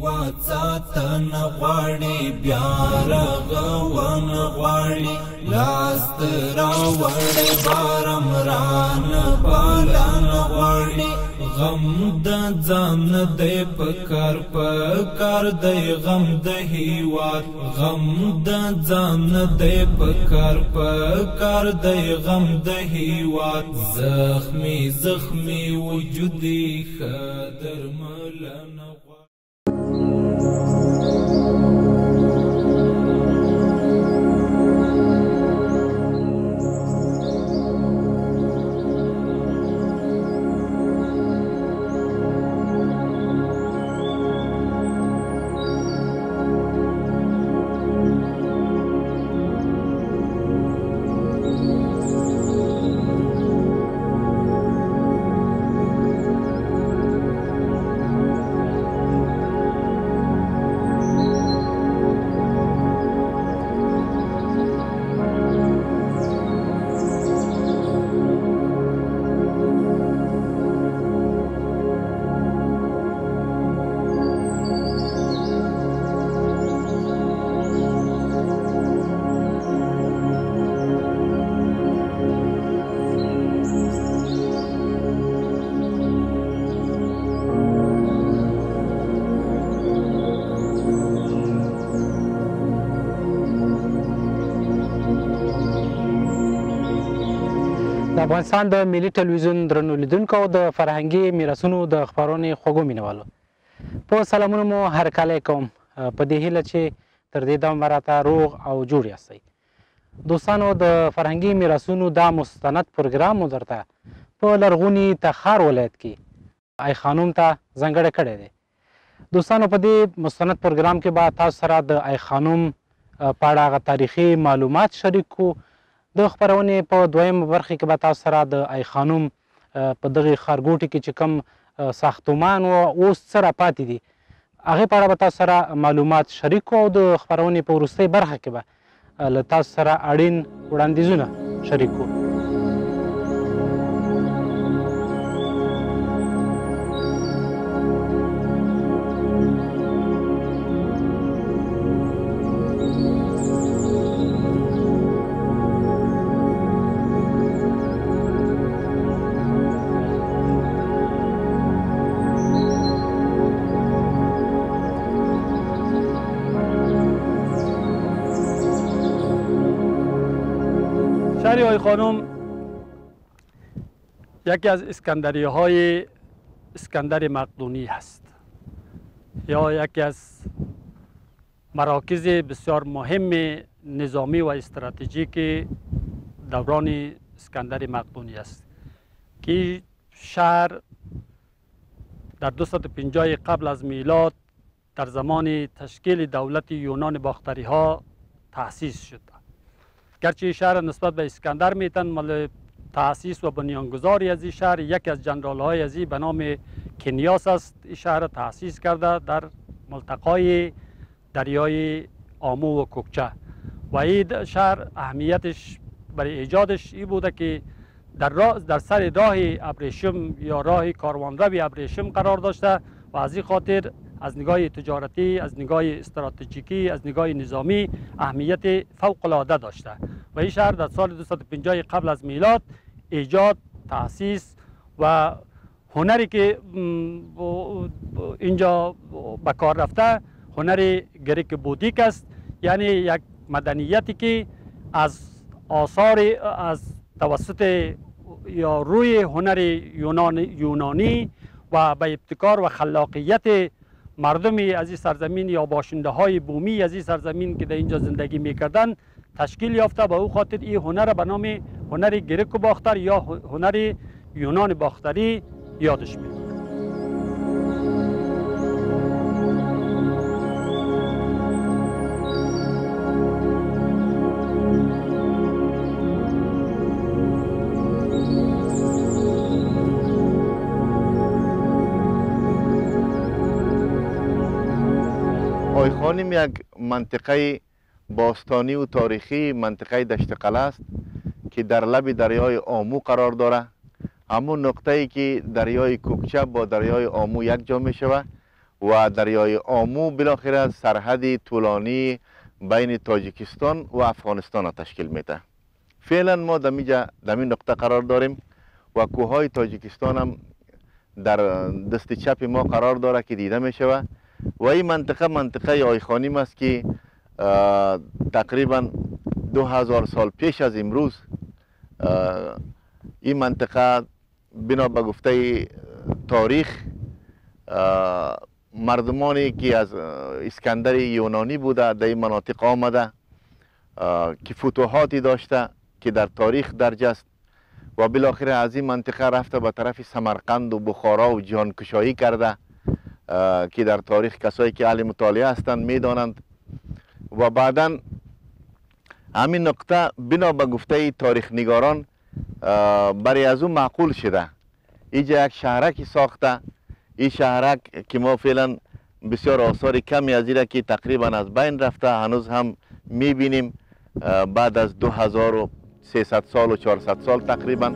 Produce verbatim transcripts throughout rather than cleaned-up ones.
هیواد ساتن غواړي بیا رغون غواړي لاس راوړې بارم ران پالن غواړي غم د ځان دی پکار پکار دی غم د هیواد غم د ځان دی پکار پکار دی غم د هیواد زخمی زخمی وجودی خدر ملن د افغانستان د ملي ټلویزیون درنو لیدونکو او د فرهنګي میراثونو د خپرونې خوږو مینوالو په سلامونه مو هرکلی کوم په دې هیله چې تر دې دمه راته روغ او جوړ یاستئ دوستانو د فرهنګي میراثونو دا مستند پروګرام مو درته په لرغوني تخار ولایت کې ای خانوم ته ځانګړی کړی دی دوستانو په دې مستند پروګرام کې به تاسو سره د ای خانوم په اړه هغه تاریخي معلومات شریک کړو د خپرونې په دویمه برخه کې به تاسو سره د ای خانوم په دغې ښارګوټي کې چې کوم ساختمان و اوس څه راپاتې دي هغې په اړه به تاسو سره معلومات شریک کړو او د خپرونې په وروستۍ برخه کې به له تاسو سره اړین وړاندیزونه شریک کړو شهر ای خانوم یکی از اسکندریه های اسکندر مقدونی هست یا یکی از مراکز بسیار مهم نظامی و استراتژیک دوران اسکندر مقدونی است که شهر در دویست و پنجاه قبل از میلاد در زمان تشکیل دولت یونان باختری ها تأسیس شد. گرچه شهر نسبت به اسکندر میتن مال تأسیس و بنیانگذاری از این شهر یکی از جنرال های از به نام کنیاس است. این شهر تأسیس کرده در ملتقای دریای آمو و کوکچه و این شهر اهمیتش برای ایجادش این بوده که در, راه در سر راه ابریشم یا راه کاروانروی ابریشم قرار داشته و از این خاطر از نگاه تجارتی، از نگاه استراتژیکی، از نگاه نظامی اهمیت فوق العاده داشته و این شهر در سال دویست و پنجاه قبل از میلاد ایجاد، تأسیس و هنری که اینجا به کار رفته هنر گریک بودیک است، یعنی یک مدنیتی که از آثار از توسط یا روی هنر یونان یونانی و به ابتکار و خلاقیت مردمی از این سرزمین یا باشنده های بومی از این سرزمین که در اینجا زندگی میکردن تشکیل یافته. به او خاطر این هنر به نام هنر گریک باختر یا هنر یونان باختری یادش میاد. آی خانم یک منطقه باستانی و تاریخی منطقه دشت قلعه است که در لب دریای آمو قرار داره. همون نقطه ای که دریای کوکچه با دریای آمو یک جا می شود و دریای آمو بالاخره سرحد طولانی بین تاجیکستان و افغانستان تشکیل میده. فعلا ما در این نقطه قرار داریم و کوههای تاجیکستان هم در دست چپ ما قرار داره که دیده می شود و این منطقه منطقه آیخانیم است که تقریبا دو هزار سال پیش از امروز این منطقه بنا به گفته تاریخ مردمانی که از اسکندر یونانی بوده در این مناطق آمده که فتوحاتی داشته که در تاریخ درج است و بالاخره از این منطقه رفته به طرف سمرقند و بخارا و جهانکشایی کرده که در تاریخ کسایی که اهل مطالعه هستند میدانند و بعدا همین نقطه بنا به گفته تاریخ نگاران برای از اون معقول شده اینجا یک شهرکی ساخته. این شهرک که ما فعلا بسیار آثار کمی از ایره که تقریبا از بین رفته هنوز هم میبینیم بعد از دو هزار و سیصد سال و چهارصد سال تقریبا.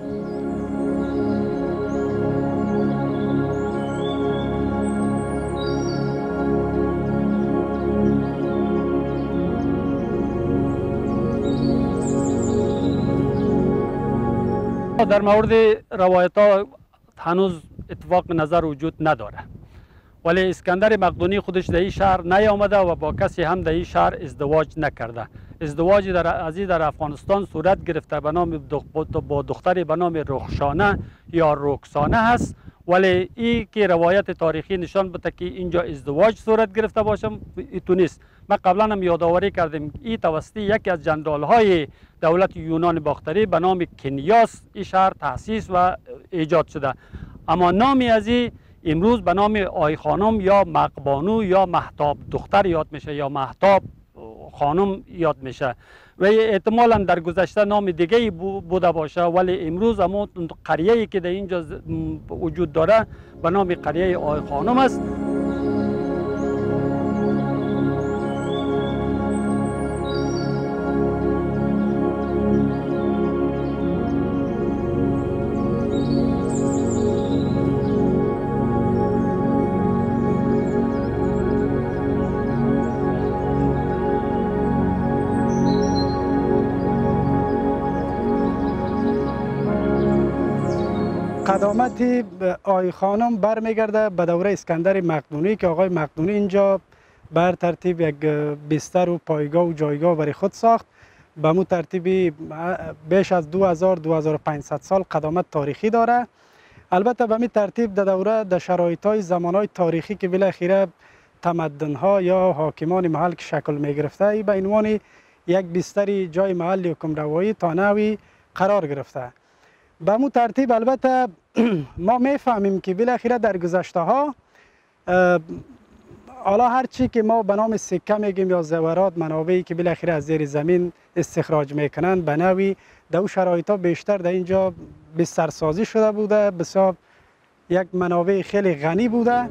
در مورد روایت ها هنوز اتفاق نظر وجود نداره، ولی اسکندر مقدونی خودش در این شهر نیامده و با کسی هم در این شهر ازدواج نکرده. ازدواج در ازی در افغانستان صورت گرفته به نام با دختری به نام رخشانه یا رکسانه هست، ولی این که روایت تاریخی نشان بده که اینجا ازدواج صورت گرفته باشم تو نیست. ما قبلا هم یادآوری کردیم این توسط یکی از جندال های دولت یونان باختری به نام کنیاس این شهر تأسیس و ایجاد شده، اما نامی از این امروز به نام آی خانم یا مقبانو یا مهتاب دختر یاد میشه یا مهتاب خانم یاد میشه و احتمالا در گذشته نام دیگه بوده باشه، ولی امروز اما قریه‌ای که در اینجا وجود داره به نام قریه آی خانم است. قدامت آی خانم برمیگرده به دوره اسکندر مقدونی که آقای مقدونی اینجا بر ترتیب یک بستر و پایگاه و جایگاه برای خود ساخت. به مو ترتیبی بیش از دو هزار دو هزار و پانصد سال قدامت تاریخی داره. البته به می ترتیب در دوره در شرایط های زمان های تاریخی که بالاخره تمدن ها یا حاکمان محل که شکل می گرفته به عنوان یک بستری جای محل حکمروایی تا نوی قرار گرفته. به مو ترتیب البته ما میفهمیم که بالاخره در گذشته ها حالا هر چی که ما به نام سکه میگیم یا زورات منابعی که بالاخره از زیر زمین استخراج میکنند به نوی در اون شرایط ها بیشتر در اینجا بسترسازی شده بوده، بسیار یک منابع خیلی غنی بوده.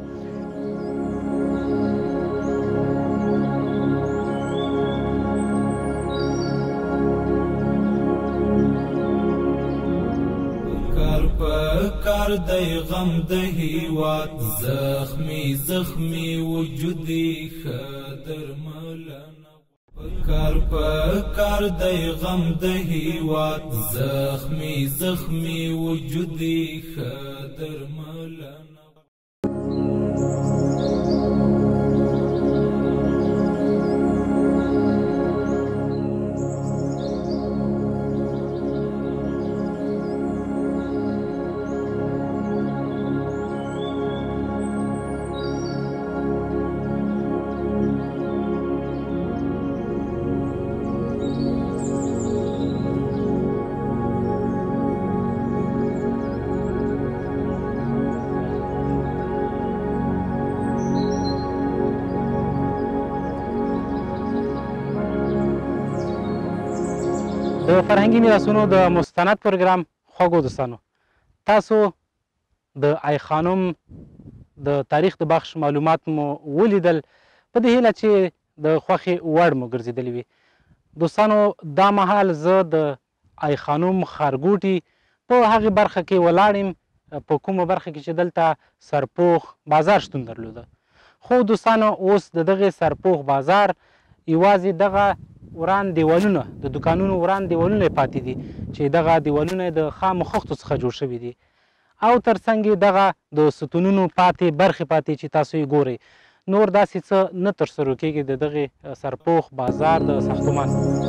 کار دی غم د هیواد زخمی زخمی وجودی خدر ملنا کار په کار دی غم د هیواد زخمی زخمی وجودی خدر ملنا. د فرهنګي میراثونو د مستند پروګرام خوږو دوستانو، تاسو د آی خانم د تاریخ د بخش معلومات مو ولیدل، په دې هیله چې د خوښې وړ مو ګرځېدلی وي. دوستانو دا مهال زه د آی خانم ښارګوټي په هغې برخه کې ولاړ یم په کومه برخه کې چې دلته سرپوخ بازار شتون درلوده، خو دوستانو اوس د دغې سرپوښ بازار یوازې دغه وران دیوالونه د دوکانونو وران دیوالونه پاتې دي چې دغه دیوالونه د خامو خښتو څخه جوړ شوي دي او ترڅنګ یې دغه د ستونونو پاتې برخې پاتې چې تاسو یې ګورئ نور داسې څه نه ترسره کېږي د دغې سرپوښ بازار د ساختمان.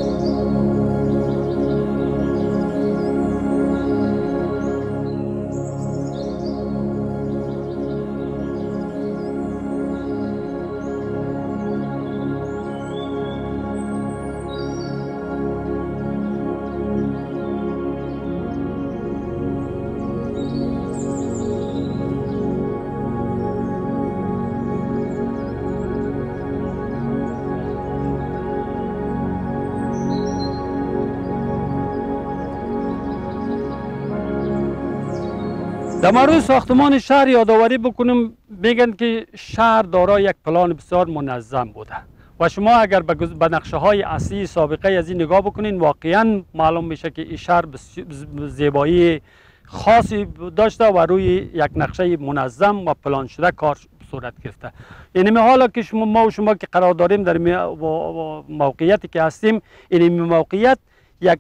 در مورد ساختمان شهر یادآوری بکنم بگن که شهر دارای یک پلان بسیار منظم بوده و شما اگر به نقشه های اصلی سابقه از این نگاه بکنین واقعا معلوم میشه که این شهر زیبایی خاصی داشته و روی یک نقشه منظم و پلان شده کار صورت گرفته. اینمی حالا که شما ما و شما که قرار داریم در موقعیتی که هستیم اینمی موقعیت یک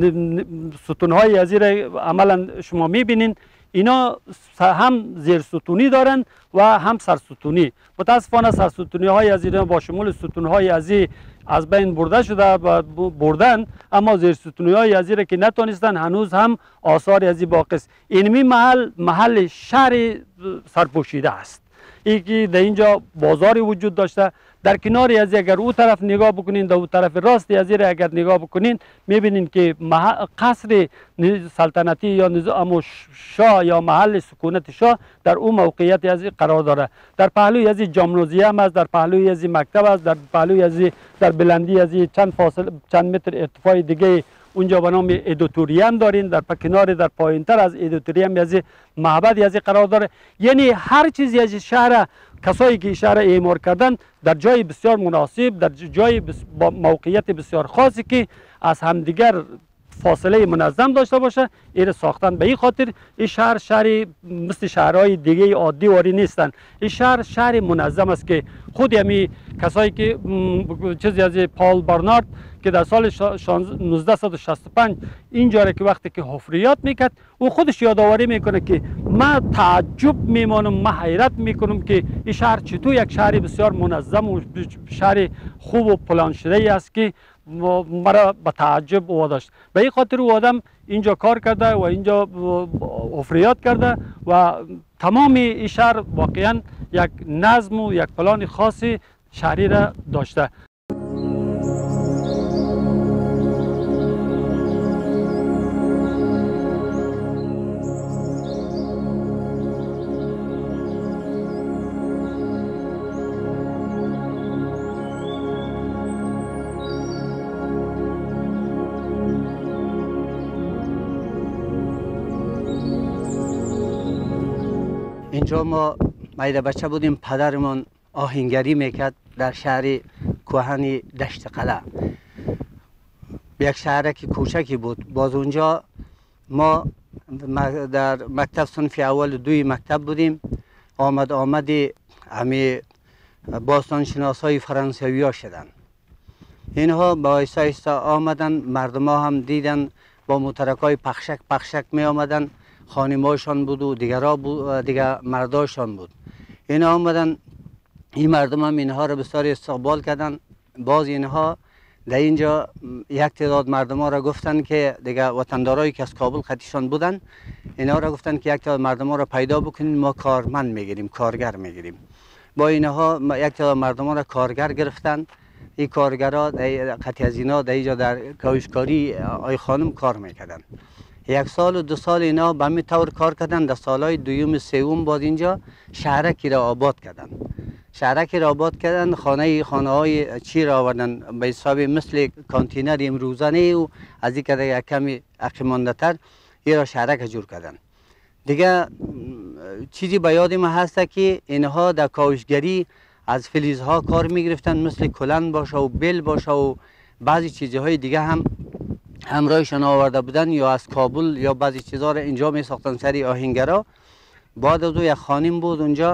ستونهای از این عملا شما میبینین اینا هم زیر ستونی دارن و هم سرستونی. متاسفانه سرستونی های از اینا با شمول ستون های از از بین برده شده و بردن اما زیر ستونی های از که نتونستن هنوز هم آثار از باقی است. اینمی محل محل شهر سرپوشیده است. ای که در اینجا بازاری وجود داشته در کناری از اگر او طرف نگاه بکنین در او طرف راستی از اگر نگاه بکنین میبینین که قصر سلطنتی یا نظام شاه یا محل سکونت شاه در او موقعیت از قرار داره. در پهلوی از جامنوزیه هم است، در پهلوی از مکتب است، در پهلوی از در بلندی از چند فاصله چند متر ارتفاع دیگه اونجا به نام ادوتوریوم دارین، در کنار در پایینتر از ادوتوریوم از معبد از قرار داره. یعنی هر چیزی از شهر کسایی که شهر اعمار کردن در جای بسیار مناسب در جای بس با موقعیت بسیار خاصی که از همدیگر فاصله منظم داشته باشه این ساختن. به این خاطر این شهر شهری مثل شهرهای دیگه عادی واری نیستن. این شهر شهر منظم است که خود همی کسایی که چیزی از پال برنارد که در سال نوزده و شصت و پنج اینجا که وقتی که حفریات میکرد او خودش یادآوری میکنه که من تعجب میمانم من حیرت میکنم که این شهر چطور یک شهر بسیار منظم و شهر خوب و پلان شده است که مرا به تعجب واداشت. به این خاطر او آدم اینجا کار کرده و اینجا حفریات کرده و تمام این شهر واقعا یک نظم و یک پلان خاصی شهری را داشته. اینجا ما مایده بچه بودیم پدرمون آهنگری میکرد در شهر کوهن دشت قلعه. یک شهرک کوچکی بود. باز اونجا ما در مکتب صنف اول دوی مکتب بودیم. آمد آمدی همی باستانشناس های فرانسوی ها شدن. اینها با ایسا ایسا آمدن مردم ها هم دیدن با موترک های پخشک پخشک می آمدن خانماشان بود و دیگر, بود دیگر مرداشان بود. اینا آمدن این مردم هم اینها را بسیار استقبال کردن. باز اینها در اینجا یک تعداد مردم ها را گفتن که دیگر وطندارایی که از کابل خطیشان بودن اینها را گفتن که یک تعداد مردم ها را پیدا بکنیم ما کارمند میگیریم کارگر میگیریم. با اینها یک تعداد مردم ها را کارگر گرفتن. این کارگرها قطعی از اینا در اینجا در کاوشکاری آی خانم کار میکردن. یک سال و دو سال اینا به همین طور کار کردن. در سالهای دویم سوم بعد اینجا شهرکی را آباد کردن. شهرکی را آباد کردن. خانه خانه های چی را آوردن به حساب مثل کانتینر امروزانه و از این که یک کمی عقیمانده تر این را شهرک جور کردن. دیگه چیزی به یاد ما هست که اینها در کاوشگری از فلزها کار می گرفتن مثل کلن باشه و بل باشه و بعضی چیزهای دیگه هم همراهشان آورده بودن یا از کابل یا بعضی چیزها را اینجا می ساختن سری آهنگرا. بعد از او یک خانم بود اونجا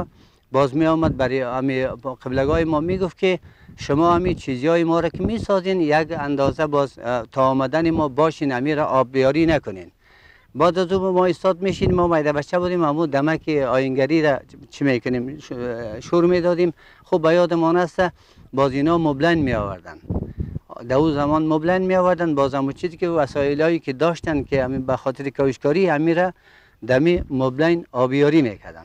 باز می آمد برای امی قبلگاه ما می گفت که شما همین چیزهای ما را که می سازین یک اندازه باز تا آمدن ما باشین، امی را آبیاری نکنین. بعد از اون ما استاد میشین، ما میده بچه بودیم، همون دمک آینگری را چی میکنیم شور میدادیم. خب به یادمان است باز اینا مبلن می آوردن، دو زمان مبلن می آوردن، باز همون چیزی که وسایلی که داشتن که همین به خاطر کاوشکاری همین را دمی مبلن آبیاری میکردن.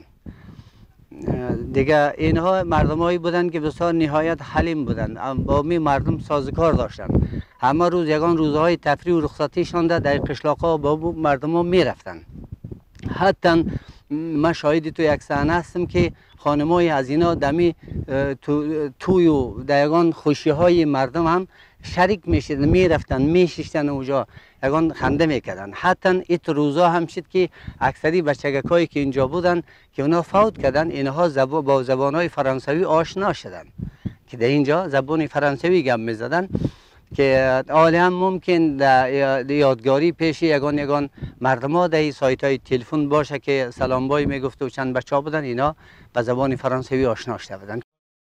دیگه اینها مردمایی بودن که بسیار نهایت حلیم بودن، با می مردم سازگار داشتن. همه روز یگان روزهای تفریح و رخصتیشان در قشلاق‌ها با مردم ها می رفتن. حتی من شاهدی تو یک صحنه هستم که خانمای از اینا دمی تو توی و دیگان خوشی های مردم هم شریک میشدن، میرفتن میشیشتن اونجا، یگان خنده میکردن. حتی ایت روزا هم شد که اکثری بچگکایی که اینجا بودن که اونا فوت کردن، اینها زبا با زبانهای فرانسوی آشنا شدن که در اینجا زبان فرانسوی گپ میزدن که حالا هم ممکن در یادگاری پیش یگان یگان مردم ها در سایت های تلفن باشه که سلام بای میگفت و چند بچه ها بودن اینا به زبان فرانسوی آشنا شده بودن.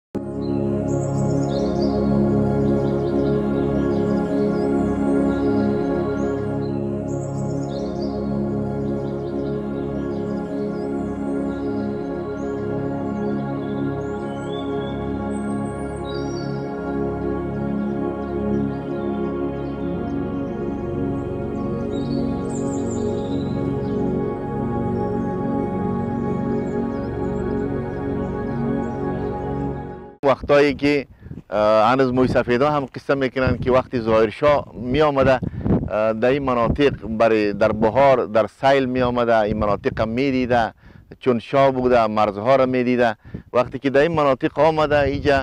وقتایی که هنوز موی سفیدا هم قصه میکنن که وقتی ظاهرشاه می آمده در این مناطق برای در بهار در سیل می آمده، این مناطق هم می دیده، چون شاه بوده مرزها را می دیده. وقتی که در این مناطق آمده اینجا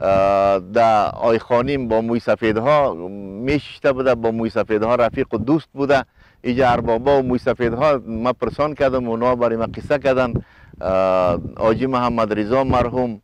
در آی خانیم با موی سفیدها می ششته بوده، با موی سفیدها رفیق و دوست بوده. اینجا اربابا و موی سفیدها ما پرسان کردم، اونا برای ما قصه کردن. آجی محمد رضا مرحوم،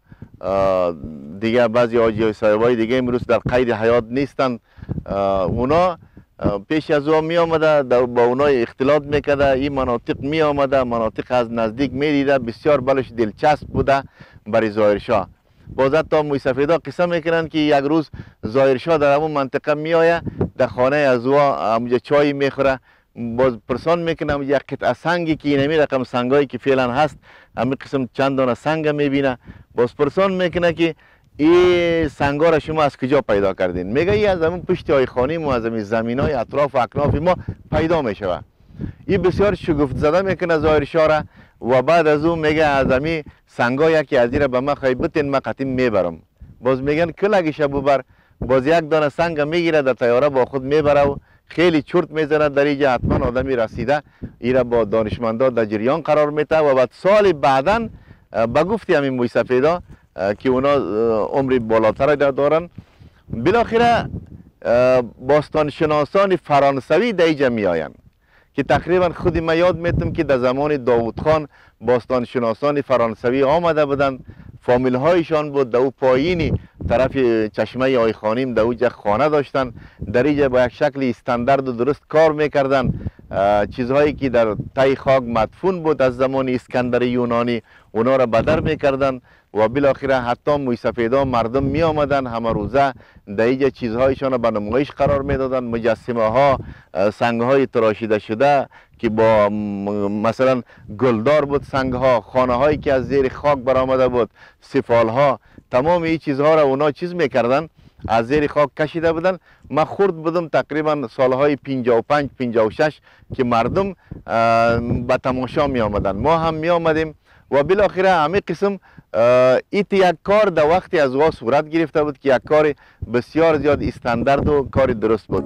دیگه بعضی آجی صاحبای دیگه امروز در قید حیات نیستن، اونا پیش از او می آمده با اونا اختلاط میکرده، این مناطق می آمده، مناطق از نزدیک می دیده، بسیار بلش دلچسب بوده برای ظاهرشاه. باز تا موی سفیدا قصه میکنن که یک روز ظاهرشاه در همون منطقه می آید، در خانه از او همونجا چای میخوره، باز پرسان میکنم یک قطعه سنگی که اینمی رقم سنگایی که فعلا هست همین قسم چند دانه سنگ میبینه، باز پرسان میکنه که این سنگا را شما از کجا پیدا کردین؟ میگه ای از همون پشت آی خانیم و از همین زمین های اطراف و اکناف ما پیدا میشوه. این بسیار شگفت زده میکنه ظاهرشاه را و بعد از اون میگه از همین سنگا یکی از این را به ما خواهی بتین ما قطیم میبرم. باز میگن کل اگه شب ببر، باز یک دانه سنگ میگیره در تیاره با خود میبره و خیلی چرت میزنه. در اینجا حتما آدمی رسیده ایره با دانشمندا در جریان قرار میده و بعد سال بعدا به گفتی همین موی سفیدا که اونا عمری بالاتر دارن، بالاخره باستانشناسان فرانسوی در اینجا می آین که تقریبا خودی من یاد میتونم که در زمان داوود خان باستانشناسان فرانسوی آمده بودن، فامیل هایشان بود در او پایینی طرف چشمه آی خانیم در اوجه خانه داشتن، در اینجا با یک شکل استاندارد و درست کار میکردن. چیزهایی که در تای خاک مدفون بود از زمان اسکندر یونانی اونا را بدر میکردن و بالاخره حتی موی سفیدا مردم می آمدن همه روزه در اینجا چیزهایشان را به نمایش قرار میدادن، مجسمه ها، سنگ های تراشیده شده که با مثلا گلدار بود سنگ ها، خانه هایی که از زیر خاک برآمده بود، سفال ها، تمام این چیزها را اونا چیز میکردن از زیر خاک کشیده بودن. من خورد بودم تقریبا سالهای پنجاه و پنج پنجاه و شش که مردم به تماشا می آمدن، ما هم می آمدیم و بالاخره همه قسم ایت یک کار در وقتی از وا صورت گرفته بود که یک کار بسیار زیاد استاندارد و کار درست بود.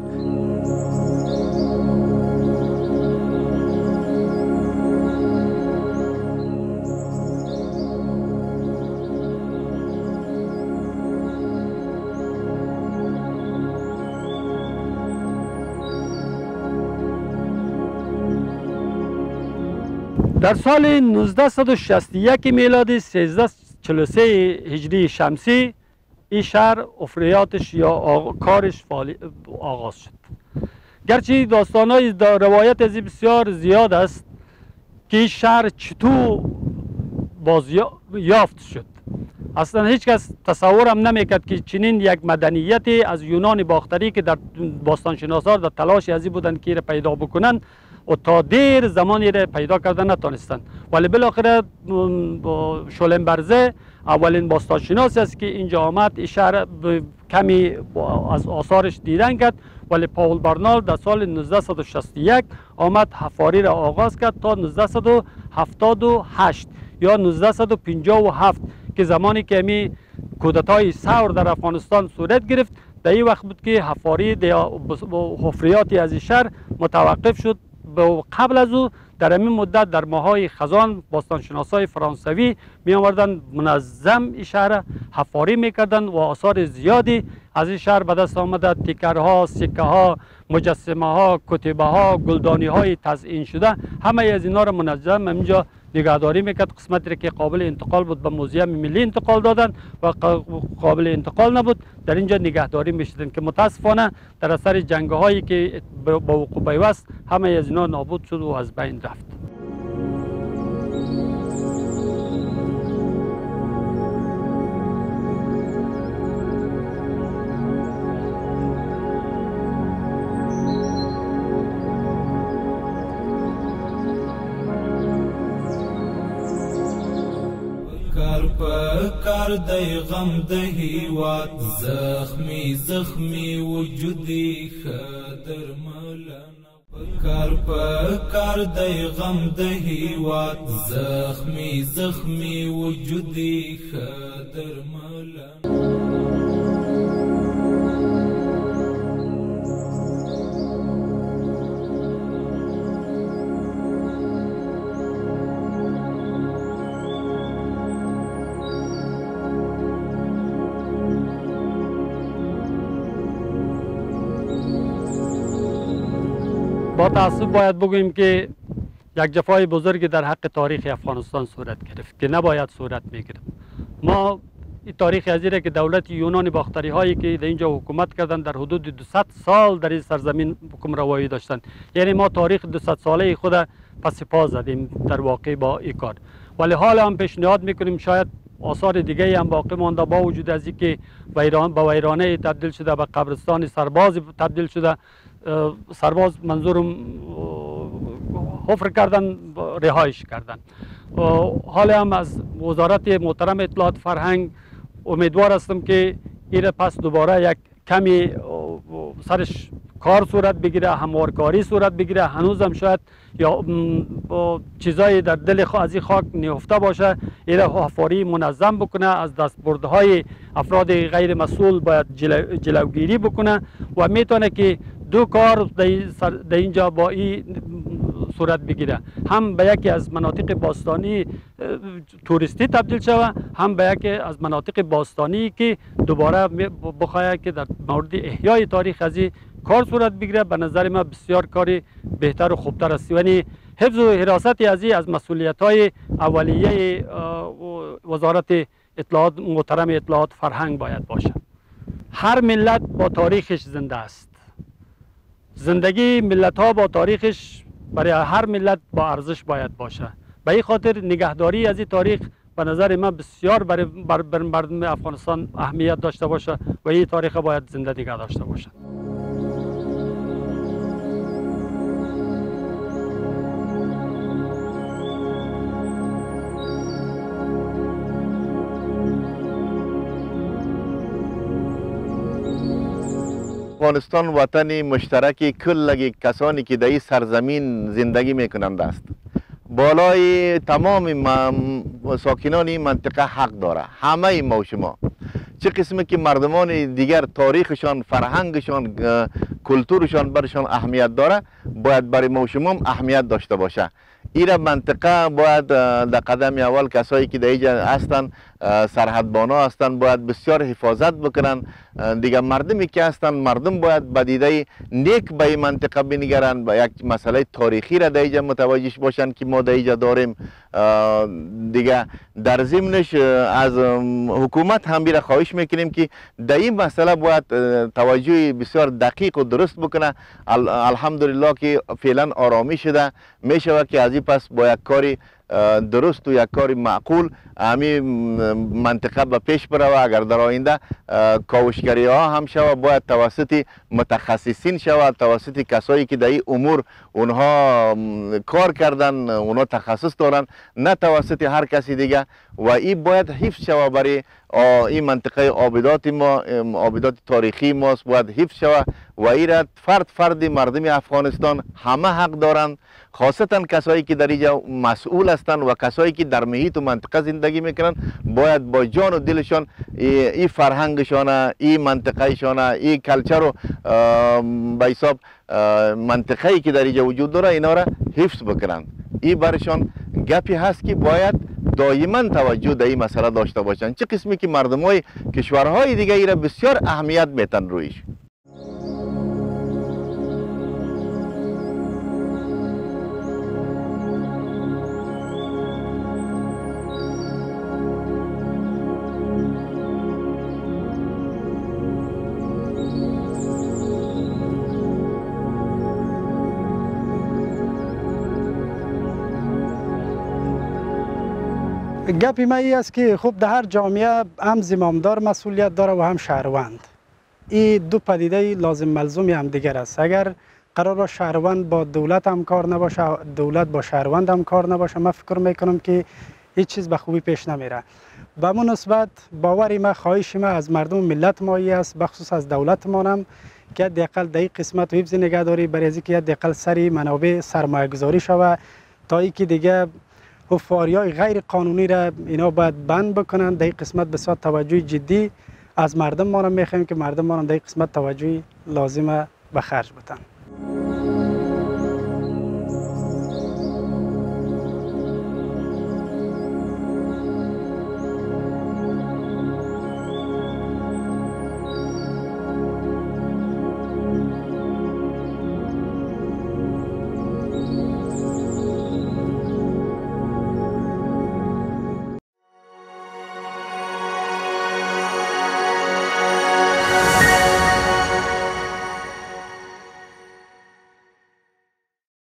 در سال نوزده و شصت و یک میلادی سیزده و چهل و سه هجری شمسی این شهر افریاتش یا آغ... کارش آغاز شد. گرچه داستانهای دا روایت از بسیار زیاد است که این شهر چطور بازیافت شد. اصلا هیچ کس تصور هم نمیکرد که چنین یک مدنیتی از یونان باختری که در باستانشناسان در تلاش ازی بودند که پیدا بکنند و تا دیر زمانی را پیدا کردن نتونستند، ولی بالاخره شولنبرزه اولین باستانشناسی است که اینجا آمد اشاره کمی از آثارش دیدن کرد، ولی پاول برنال در سال نوزده و شصت و یک آمد حفاری را آغاز کرد تا نوزده و هفتاد و هشت یا نوزده و پنجاه و هفت که زمانی که می کودتای ثور در افغانستان صورت گرفت، در این وقت بود که حفاری حفریاتی از این شهر متوقف شد. قبل از او در این مدت در ماهای خزان باستانشناسای فرانسوی می آوردن منظم این شهر حفاری میکردن و آثار زیادی از این شهر به دست آمده، تیکرها، سکه ها، مجسمه ها، کتیبه ها، گلدانی های تزئین شده، همه از اینا را منظم اینجا نگهداری میکرد. قسمتی که قابل انتقال بود به موزیم ملی انتقال دادن و قابل انتقال نبود در اینجا نگهداری میشدن که متاسفانه در اثر جنگ هایی که با وقوع پیوست همه از اینا نابود شد و از بین رفت. کار دی غم د هیواد زخمی زخمی وجودی خدر ملان کار په کار دی غم د هیواد زخمی زخمی وجودی خدر ملان با تأسف باید بگوییم که یک جفای بزرگی در حق تاریخ افغانستان صورت گرفت که نباید صورت میگرفت. ما این تاریخ ازیره که دولت یونان باختری هایی که در اینجا حکومت کردن در حدود دویست سال در این سرزمین حکم روایی داشتن، یعنی ما تاریخ دویست ساله خود پس پا زدیم در واقع با این کار. ولی حالا هم پیشنهاد میکنیم شاید آثار دیگه هم باقی مانده با وجود از اینکه ویران با ویرانه تبدیل شده، به قبرستان سرباز تبدیل شده، سرباز منظورم حفر کردن رهایش کردن. حالا هم از وزارت محترم اطلاعات فرهنگ امیدوار هستم که این پس دوباره یک کمی سرش کار صورت بگیره، هموارکاری صورت بگیره. هنوز هم شاید یا چیزایی در دل از این خاک نهفته باشه، این حفاری منظم بکنه، از دستبردهای افراد غیر مسئول باید جلو جلوگیری بکنه و میتونه که دو کار در اینجا با این صورت بگیره، هم به یکی از مناطق باستانی توریستی تبدیل شود، هم به یکی از مناطق باستانی که دوباره بخواهد که در مورد احیای تاریخ از این کار صورت بگیره. به نظر من بسیار کاری بهتر و خوبتر است. یعنی حفظ و حراست از این از مسئولیت های اولیه وزارت اطلاعات محترم اطلاعات فرهنگ باید باشه. هر ملت با تاریخش زنده است. زندگی ملت ها با تاریخش برای هر ملت با ارزش باید باشه. به این خاطر نگهداری از این تاریخ به نظر من بسیار برای بر بر مردم افغانستان اهمیت داشته باشه و این تاریخ باید زنده نگه داشته باشه. افغانستان وطن مشترک کل کسانی که در این سرزمین زندگی میکنند است. بالای تمام ساکنان این منطقه حق داره. همه ما و شما چه قسمی که مردمان دیگر تاریخشان، فرهنگشان، کلتورشان برشان اهمیت داره، باید برای ما و شما اهمیت داشته باشه. این منطقه باید در قدم اول کسایی که در اینجا هستن، سرحدبانا هستن، باید بسیار حفاظت بکنن. دیگه مردمی که هستن، مردم باید به دیده نیک به این منطقه بنگرن، به یک مسئله تاریخی را در اینجا متوجه باشن که ما در اینجا داریم. دیگه در ضمنش از حکومت هم بیره خواهش میکنیم که در این مسئله باید توجه بسیار دقیق و درست بکنه. الحمدلله که فعلا آرامی شده، میشود که از این پس با یک کاری درست و یک کار معقول همین منطقه به پیش بروه. اگر در آینده کاوشگری ها هم شود باید توسط متخصصین شود، توسط کسایی که در این امور اونها کار کردن، اونها تخصص دارن، نه توسط هر کسی دیگه. و این باید حفظ شود برای این منطقه آبادات ما، آبادات تاریخی ماست، باید حفظ شود و این را فرد فرد مردم افغانستان همه حق دارند، خاصتا کسایی که در اینجا مسئول هستند و کسایی که در محیط و منطقه زندگی میکنن باید با جان و دلشان این فرهنگشان، این منطقهشان، این کلچر و به حساب منطقه‌ای که در اینجا وجود داره اینا را حفظ بکنند. این برشان گپی هست که باید دائما توجه در این مسئله داشته باشند، چه قسمی که مردمای کشورهای دیگه ای را بسیار اهمیت میتن رویش. گپی ما ای است که خب در هر جامعه هم زمامدار مسئولیت داره و هم شهروند. این دو پدیده لازم ملزومی هم دیگر است. اگر قرار با شهروند با دولت هم کار نباشه، دولت با شهروند هم کار نباشه، من فکر میکنم که هیچ چیز به خوبی پیش نمیره. به من نسبت باوری ما، خواهش ما از مردم ملت ما ای است، بخصوص از دولت ما هم که حداقل در این قسمت و حفظ نگهداری برای از اینکه حداقل سری منابع سرمایه گذاری شود تا اینکه دیگه حفاریای غیر قانونی را اینا باید بند بکنن. در این قسمت بسیار توجه جدی از مردم ما را میخوایم که مردم ما را در این قسمت توجه لازمه به خرج بتن.